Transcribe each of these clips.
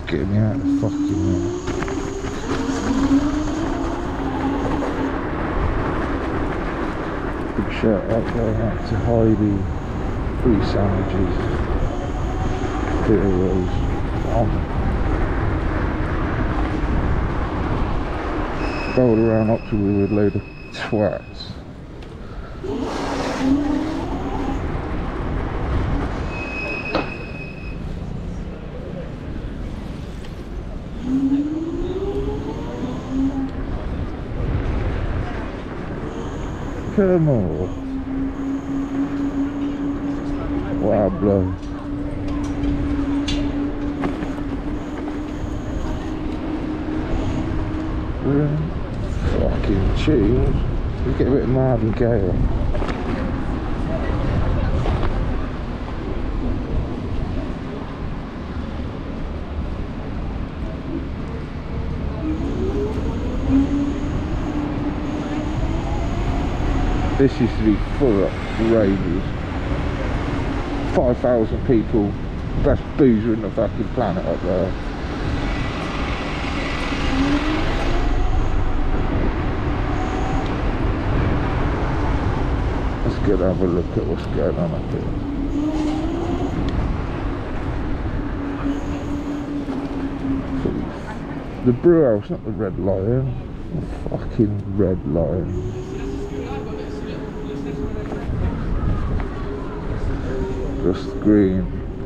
getting me out of the fucking big shout out going out to Heidi. Free sandwiches. Heroes. Rolled around Oxford with a load of twats. Come on. Wow, blow. Fucking cheese. We get a bit of Marvin Gaye. This used to be full of rages. 5,000 people, best boozer in the fucking planet up there. Let's go and have a look at what's going on up here. The brew house, not the Red Lion. The fucking Red Lion. Just green.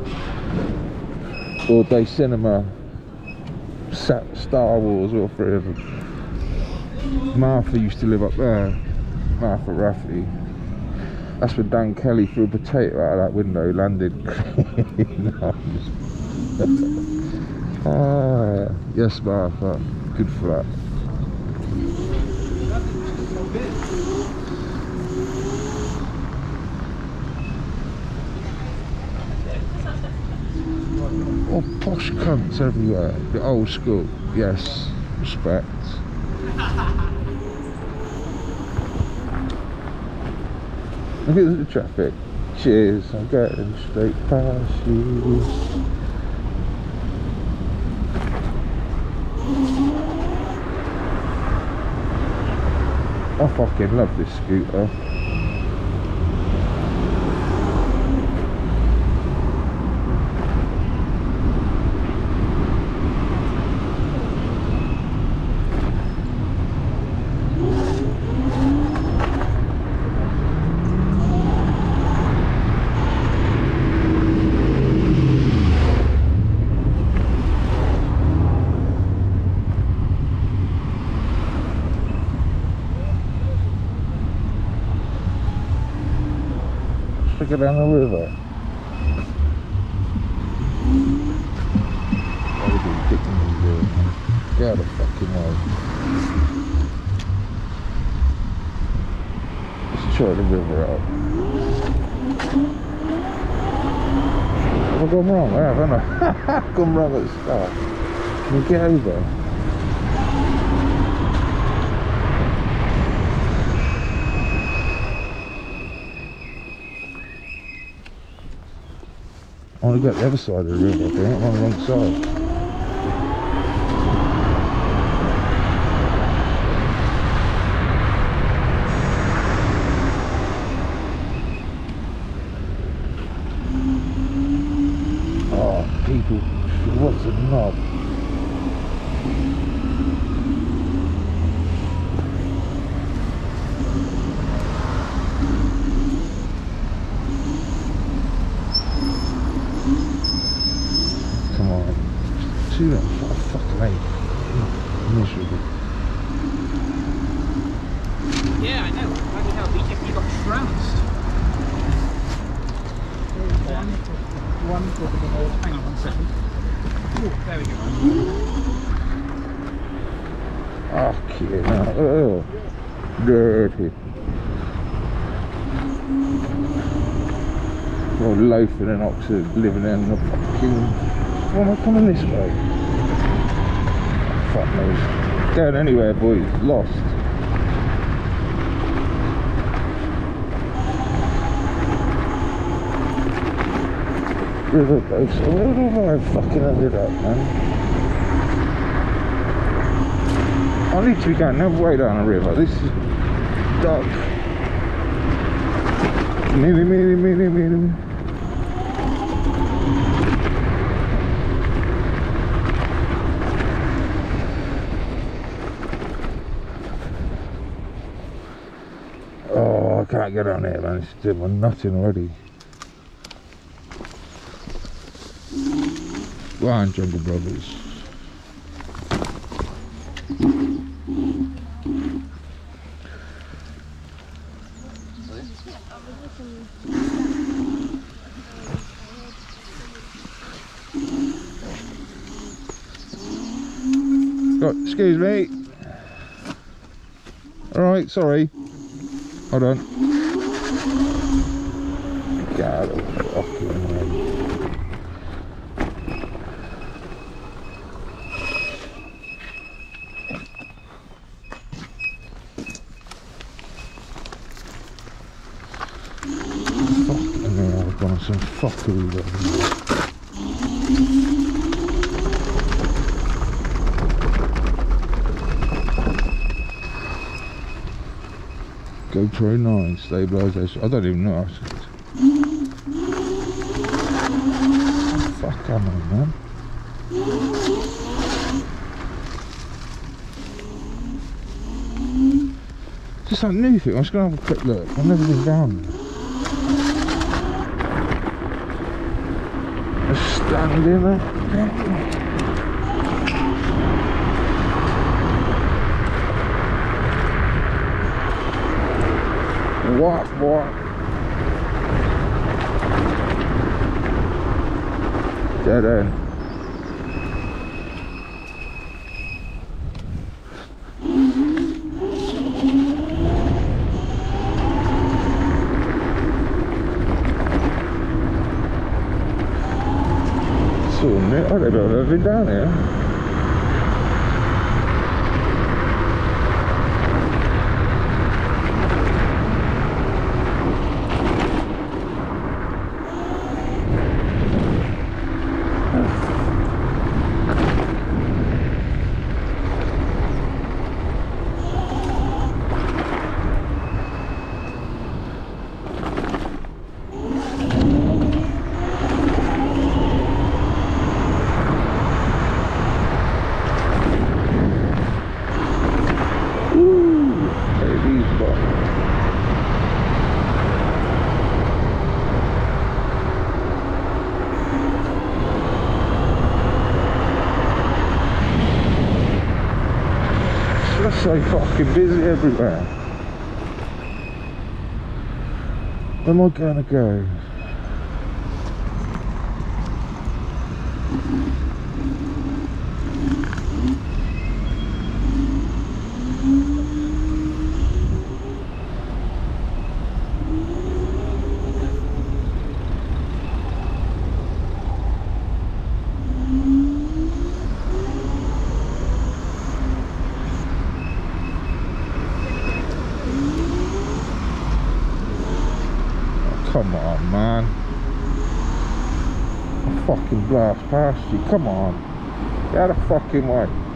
All Day Cinema. Star Wars, all three of them. Martha used to live up there. Martha Raffy. That's when Dan Kelly threw a potato out of that window, landed. Ah, yes, Martha. Good for that. Oh, posh cunts everywhere. The old school. Yes, respect. Look at the traffic. Cheers, I'm getting straight past you. I fucking love this scooter. Go down the river. Get out of the fucking way. Let's try the river out. Have I gone wrong? I have, haven't I? I've gone wrong at the start. Can you get over? I want to go to the other side of the river, I think. I'm on the wrong side. Oh, people, what's a knob? Fucking hate. Miserable. Yeah, I know. Bloody hell, BJP got trounced. One for the ball. Hang on 1 second. Ooh, there we go. Fucking hell. Dirty. Well, loafing in Oxford, living in the fucking... Why am I coming this way? Fuck knows. Going anywhere, boys. Lost. River Coast. Where have I fucking ended up, man? I need to be going another way down the river. This is dark. Nearly. Oh, I can't get on here, man. It's doing my nutting already. Go on, Jungle Brothers. Oh, excuse me. Alright, sorry. Hold on. God, fucking man. Fucking hell, I've gone some fuckery there. GoPro 9 stabilisation. I don't even know how to. Fuck, I know, man. Just that new thing. I'm just gonna have a quick look. I've never been down there. Just standing there. What? Dead end. So neat. I don't know if I've ever been down here. So fucking busy everywhere. Where am I gonna go? Come on, man. I'll fucking blast past you. Come on. Get out of fucking way.